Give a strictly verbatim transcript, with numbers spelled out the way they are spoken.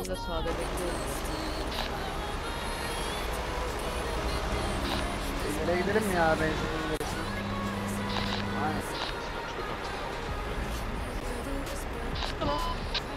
Ben de sağda bekliyorum. Nereye gidelim ya benzinin geçsin. Aynen. Tamam.